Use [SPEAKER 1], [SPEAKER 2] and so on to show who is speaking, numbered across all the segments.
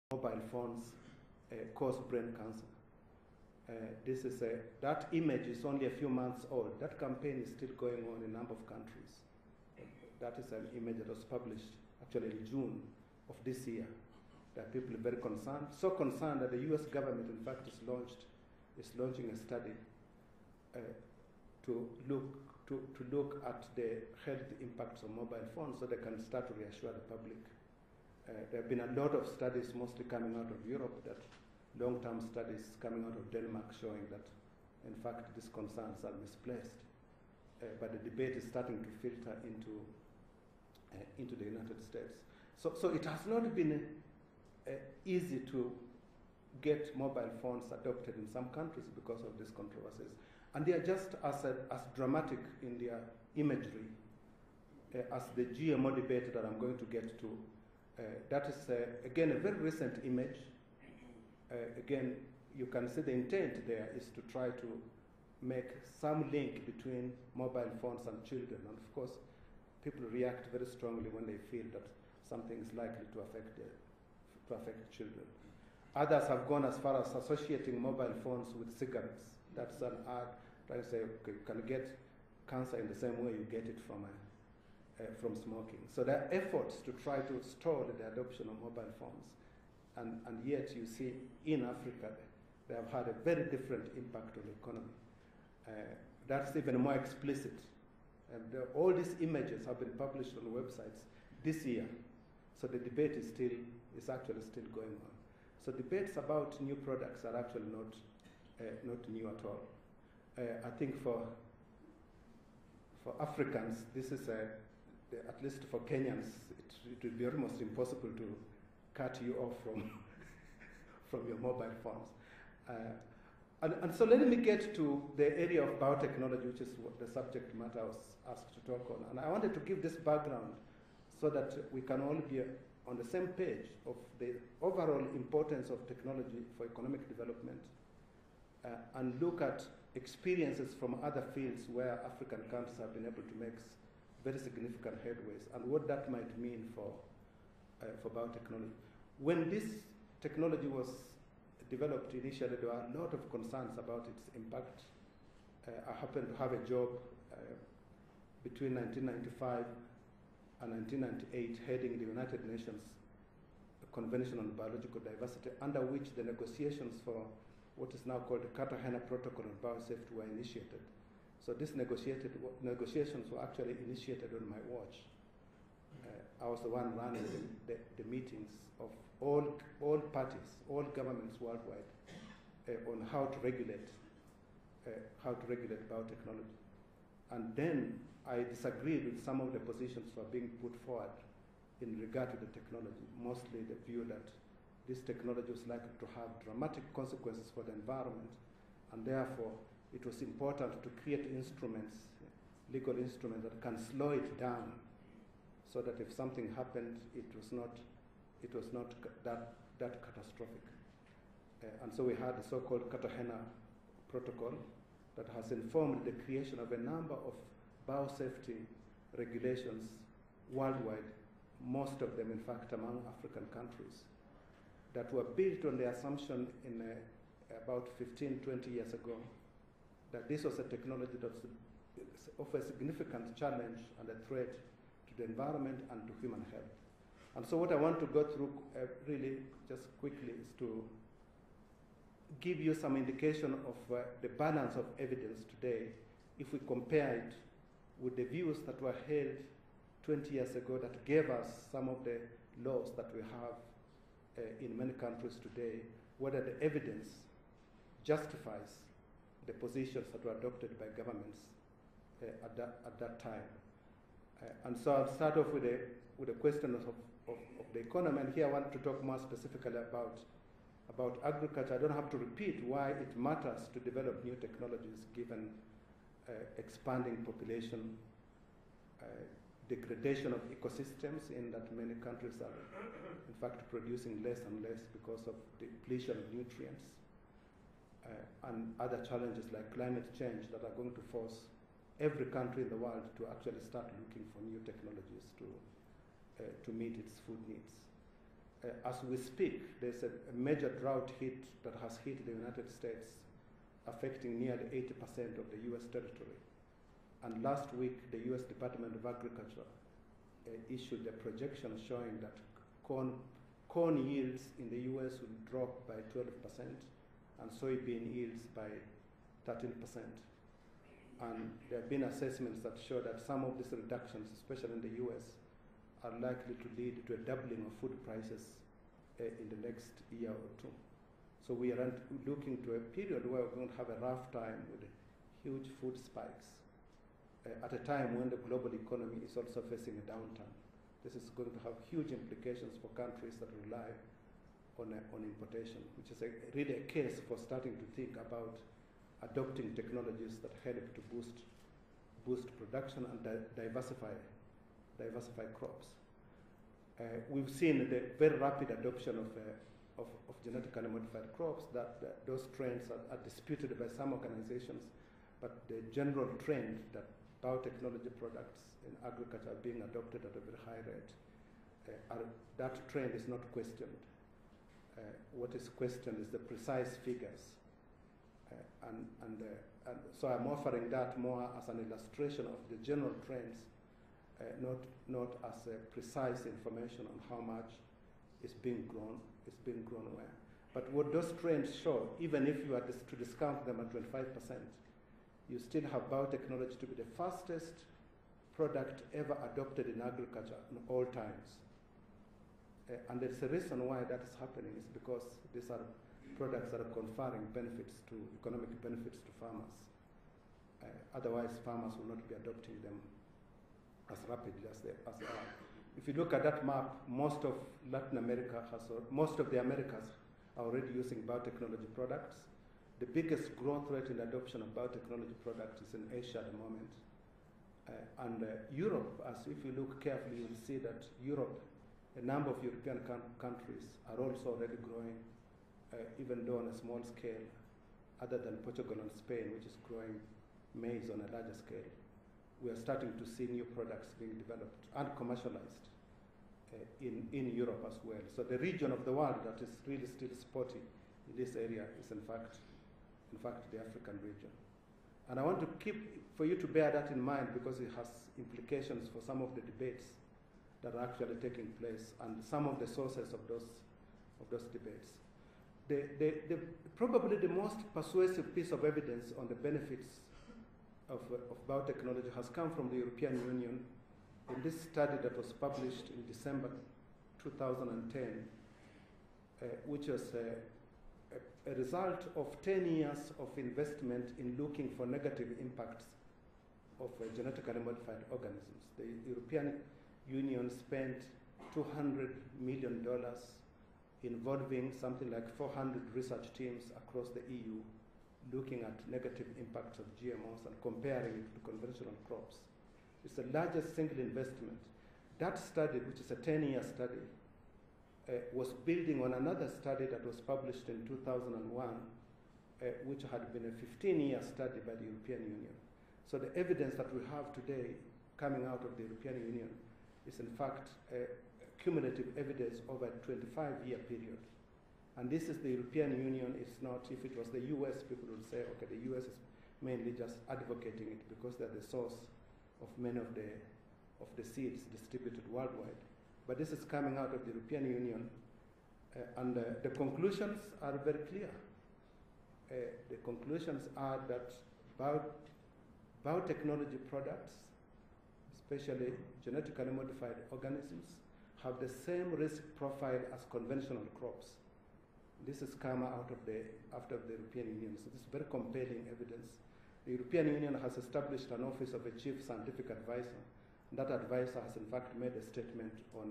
[SPEAKER 1] mobile phones cause brain cancer. That image is only a few months old. That campaign is still going on in a number of countries. That is an image that was published actually in June of this year. That people are very concerned, so concerned that the US government, in fact, is launching a study to look at the health impacts of mobile phones so they can start to reassure the public. There have been a lot of studies, mostly coming out of Europe, that long-term studies coming out of Denmark showing that, in fact, these concerns are misplaced. But the debate is starting to filter into the United States. So it has not been easy to get mobile phones adopted in some countries because of these controversies. And they are just as dramatic in their imagery as the GMO debate that I'm going to get to. That is, again, a very recent image. Again, you can see the intent there is to try to make some link between mobile phones and children. And of course, people react very strongly when they feel that something is likely to affect children. Others have gone as far as associating mobile phones with cigarettes. That's an ad trying to say, okay, you can get cancer in the same way you get it from smoking. So there are efforts to try to stall the adoption of mobile phones. And yet you see in Africa, they have had a very different impact on the economy. That's even more explicit. And all these images have been published on websites this year. So the debate is actually still going on. So debates about new products are actually not new at all. I think for Africans, this is at least for Kenyans, it would be almost impossible to cut you off from your mobile phones. And so let me get to the area of biotechnology, which is what the subject matter I was asked to talk on. And I wanted to give this background so that we can all be on the same page of the overall importance of technology for economic development and look at experiences from other fields where African countries have been able to make very significant headways and what that might mean for biotechnology. When this technology was developed initially, there were a lot of concerns about its impact. I happened to have a job between 1995 and 1998 heading the United Nations Convention on Biological Diversity, under which the negotiations for what is now called the Cartagena Protocol on Biosafety were initiated. So these negotiations were actually initiated on my watch. I was the one running the meetings of all parties, all governments worldwide, on how to regulate biotechnology. And then I disagreed with some of the positions that were being put forward in regard to the technology, mostly the view that this technology was likely to have dramatic consequences for the environment, and therefore it was important to create instruments, legal instruments that can slow it down, so that if something happened, it was not that catastrophic. And so we had the so-called Cartagena Protocol that has informed the creation of a number of biosafety regulations worldwide, most of them, in fact, among African countries, that were built on the assumption in about 15, 20 years ago that this was a technology that offers a significant challenge and a threat to the environment and to human health. And so what I want to go through really just quickly is to give you some indication of the balance of evidence today if we compare it with the views that were held 20 years ago that gave us some of the laws that we have in many countries today, whether the evidence justifies the positions that were adopted by governments at that time. And so I'll start off with the question of the economy, and here I want to talk more specifically about agriculture. I don't have to repeat why it matters to develop new technologies given expanding population, degradation of ecosystems in that many countries are in fact producing less and less because of depletion of nutrients, and other challenges like climate change that are going to force every country in the world to actually start looking for new technologies to meet its food needs. As we speak, there's a major drought hit that has hit the United States, affecting nearly 80% of the US territory. And last week, the US Department of Agriculture issued a projection showing that corn yields in the US will drop by 12% and soybean yields by 13%. And there have been assessments that show that some of these reductions, especially in the US, are likely to lead to a doubling of food prices in the next year or two. So we are looking to a period where we're going to have a rough time with huge food spikes at a time when the global economy is also facing a downturn. This is going to have huge implications for countries that rely on importation, which is really a case for starting to think about adopting technologies that help to boost production and diversify crops. We've seen the very rapid adoption of genetically modified crops. Those trends are disputed by some organizations, but the general trend that biotechnology products in agriculture are being adopted at a very high rate, that trend is not questioned. What is questioned is the precise figures. And so I'm offering that more as an illustration of the general trends, not as a precise information on how much is being grown where. But what those trends show, even if you are to discount them at 25%, you still have biotechnology to be the fastest product ever adopted in agriculture in all times. And there's a reason why that is happening. Is because these are products that are conferring economic benefits to farmers. Otherwise, farmers will not be adopting them as rapidly as they are. If you look at that map, most of Latin America most of the Americas are already using biotechnology products. The biggest growth rate in adoption of biotechnology products is in Asia at the moment. And Europe, if you look carefully, you'll see that Europe, a number of European countries are also already growing, even though on a small scale, other than Portugal and Spain, which is growing maize on a larger scale. We are starting to see new products being developed and commercialized in Europe as well. So the region of the world that is really still spotty in this area is in fact the African region. And I want for you to bear that in mind because it has implications for some of the debates that are actually taking place and some of the sources of those debates. Probably the most persuasive piece of evidence on the benefits of biotechnology has come from the European Union in this study that was published in December 2010, which was a result of 10 years of investment in looking for negative impacts of genetically modified organisms. The European Union spent $200 million involving something like 400 research teams across the EU looking at negative impacts of GMOs and comparing it to conventional crops. It's the largest single investment. That study, which is a 10-year study, was building on another study that was published in 2001, which had been a 15-year study by the European Union. So the evidence that we have today coming out of the European Union is in fact cumulative evidence over a 25-year period. And this is the European Union. It's not, if it was the US, people would say, okay, the US is mainly just advocating it because they're the source of many of the seeds distributed worldwide. But this is coming out of the European Union, and the conclusions are very clear. The conclusions are that biotechnology products, especially genetically modified organisms, have the same risk profile as conventional crops. This has come out of after the European Union, so this is very compelling evidence. The European Union has established an office of a chief scientific advisor. That advisor has in fact made a statement on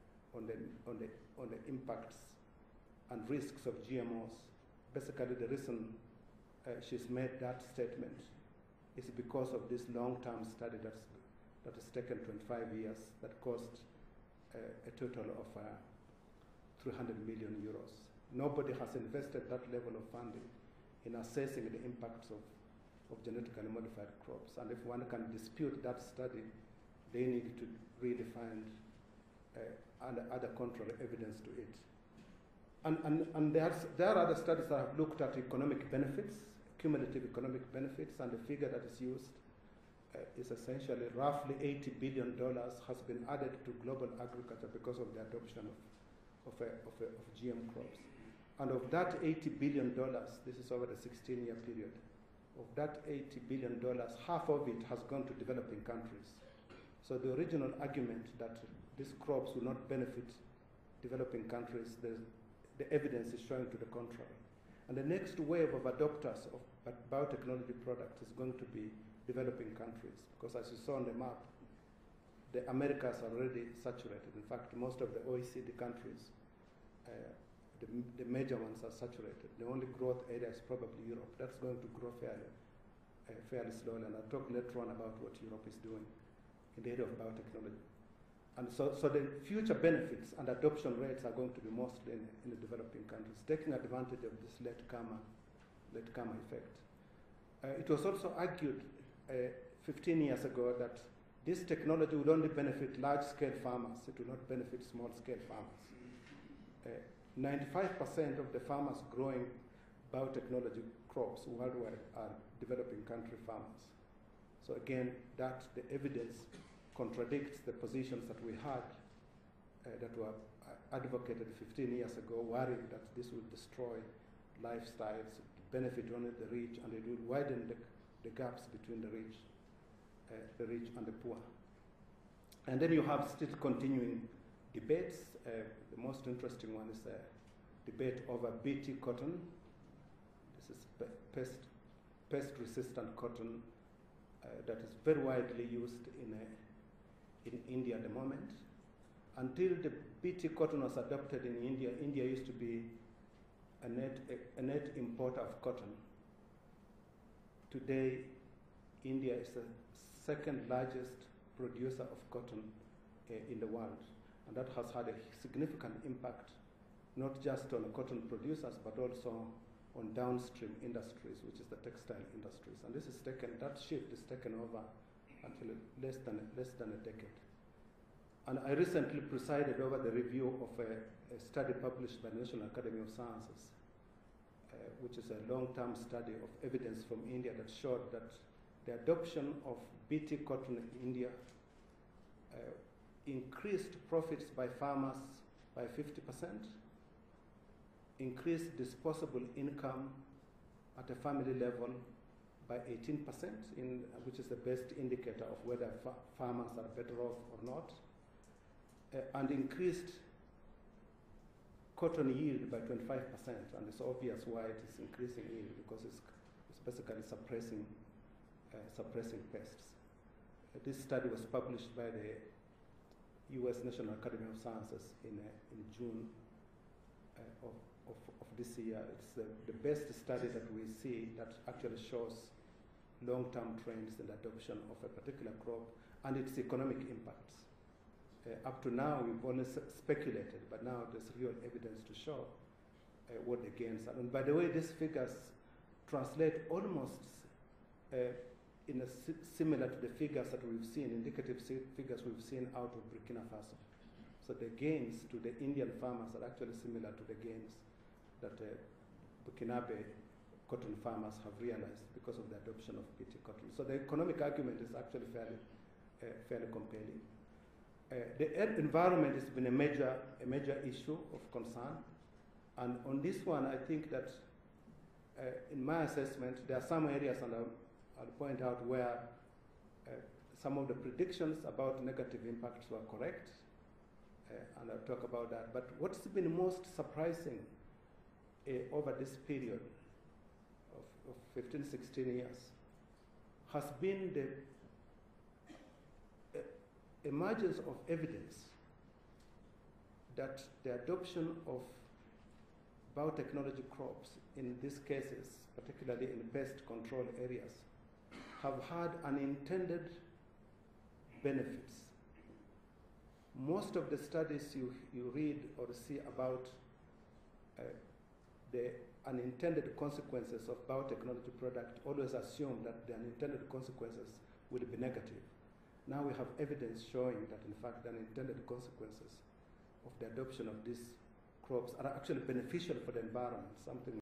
[SPEAKER 1] the impacts and risks of GMOs. Basically, the reason she's made that statement is because of this long-term study that has taken 25 years that cost a total of 300 million euros. Nobody has invested that level of funding in assessing the impacts of genetically modified crops. And if one can dispute that study, they need to really find and other contrary evidence to it. And there are other studies that have looked at economic benefits, cumulative economic benefits, and the figure that is used is essentially roughly $80 billion has been added to global agriculture because of the adoption of GM crops. And of that $80 billion, this is over the 16-year period, of that $80 billion, half of it has gone to developing countries. So the original argument that these crops will not benefit developing countries, the evidence is showing to the contrary. And the next wave of adopters of biotechnology products is going to be developing countries, because as you saw on the map, the Americas are already saturated. In fact, most of the OECD countries, the major ones are saturated. The only growth area is probably Europe. That's going to grow fairly slowly, and I'll talk later on about what Europe is doing in the area of biotechnology. And so the future benefits and adoption rates are going to be mostly in the developing countries, taking advantage of this late karma effect. It was also argued 15 years ago that this technology would only benefit large-scale farmers. It will not benefit small-scale farmers. 95% of the farmers growing biotechnology crops worldwide are developing country farmers. So again, the evidence contradicts the positions that we had that were advocated 15 years ago, worried that this would destroy lifestyles, benefit only the rich, and it would widen the gaps between the rich and the poor. And then you have still continuing debates. The most interesting one is a debate over BT cotton. This is pest-resistant cotton that is very widely used in India at the moment. Until the BT cotton was adopted in India, India used to be a net importer of cotton. Today, India is the second largest producer of cotton in the world. And that has had a significant impact, not just on cotton producers, but also on downstream industries, which is the textile industries. And that shift is taken over until less than a decade. And I recently presided over the review of a study published by the National Academy of Sciences, which is a long-term study of evidence from India that showed that the adoption of BT cotton in India increased profits by farmers by 50%, increased disposable income at a family level by 18%, which is the best indicator of whether farmers are better off or not, and increased cotton yield by 25%. And it's obvious why it is increasing yield, because it's basically suppressing pests. This study was published by the U.S. National Academy of Sciences in June of this year. It's the best study that we see that actually shows long-term trends in the adoption of a particular crop and its economic impacts. Up to now, we've only speculated, but now there's real evidence to show what the gains are. And by the way, these figures translate almost similar to the figures that we've seen, indicative figures we've seen out of Burkina Faso. So the gains to the Indian farmers are actually similar to the gains that Burkinabe cotton farmers have realized because of the adoption of BT cotton. So the economic argument is actually fairly compelling. The earth environment has been a major issue of concern, and on this one, I think that in my assessment, there are some areas, and I'll point out where some of the predictions about negative impacts were correct, and I'll talk about that. But what's been most surprising over this period of 15, 16 years has been the emergence of evidence that the adoption of biotechnology crops in these cases, particularly in pest control areas, have had unintended benefits. Most of the studies you read or see about the unintended consequences of biotechnology product always assume that the unintended consequences will be negative. Now we have evidence showing that, in fact, the unintended consequences of the adoption of these crops are actually beneficial for the environment, something